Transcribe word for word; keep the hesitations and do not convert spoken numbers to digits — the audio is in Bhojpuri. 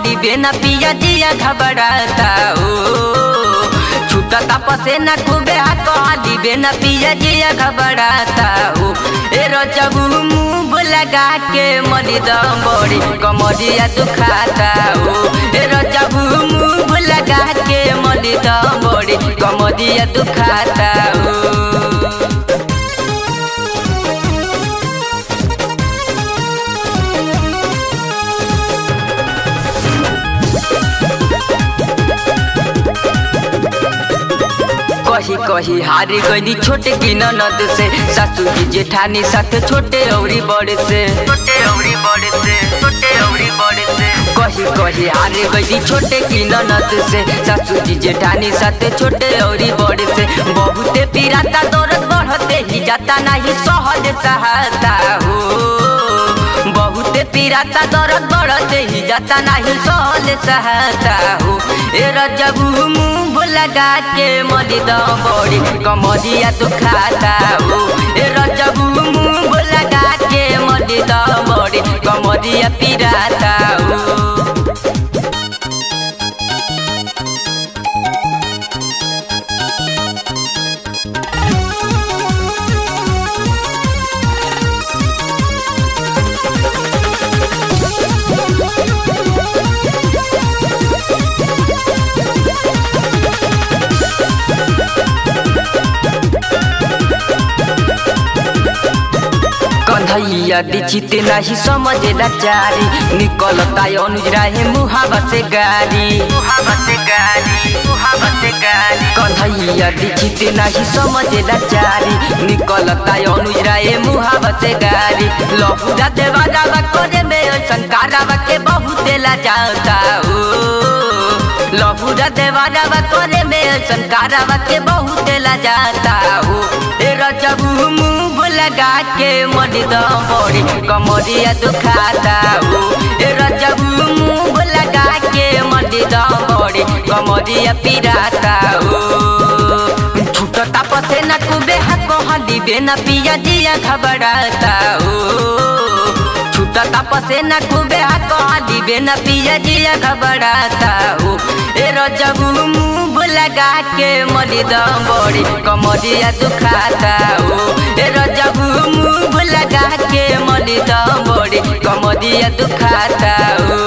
कहली बेना पिया जिया घबराता हो। छूटता पसेना खूबे कहली बेना पिया जिया घबराता हो। ए रजबू मुँह लगा के मनी दम बड़ी कमरिया दुखाता हो। ए रजबू मुँह लगा के मनी दम बड़ी कमरिया दुखाता हो। कही कही हारी गई छोटे की ननद से, सासू की जेठानी साथ छोटे औरी बड़े से, छोटे औरी बड़े से, छोटे औरी बड़े से। कही कही हारी गई छोटे की ननद से, सासू की जेठानी साथ छोटे औरी बड़े से। बहुते पीराता दर्द बढ़ते ही जाता नहीं सहज सहाता हो। बहुते पीराता दर्द बढ़ते ही जाता नहीं सहज सहाता हो। ए रजबू मुँह लगा के मनी दम बड़ी कमरिया दुखाता हो। ए रजबू मुँह लगा के मनी दम बड़ी कमरिया पीराता हो। कन्हैया दीक्षित नहीं समझेला चारी, निकलता अनुज राहे मुहावा से गारी, मुहावा से गारी, मुहावा से गारी। कन्हैया दीक्षित नहीं समझेला चारी, निकलता अनुज राहे मुहावा से गारी। लहुरा देवारावा करे में संकारावा के बहुते ला जाता हो। लहुरा देवारावा करे में संकारावा के बहुते ला जाता हो। ए रजबू मुँह लगा के मनी दम बड़ी कमरिया दुखाता हो। ए रजबू मुँह लगा के मनी दम बड़ी कमरिया पीराता हो। छूटता पसेना खूबे कहली बेना पिया जिया घबराता हो। छूटता पसेना खूबे कहली बेना पिया जिया घबराता हो। ए रजबू मुँह लगा के मनी दम बड़ी कमरिया दुखाता हो। ए रजबू मुँह लगा के मनी दम बड़ी कमरिया दुखाता हो।